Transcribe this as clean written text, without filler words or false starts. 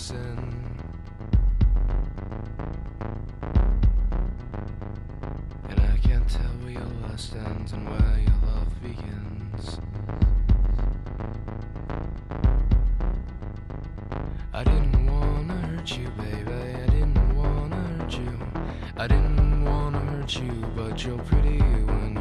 sin. And I can't tell where your lust ends and where your love begins. I didn't wanna hurt you, baby, I didn't wanna hurt you. I didn't wanna hurt you, but you're pretty when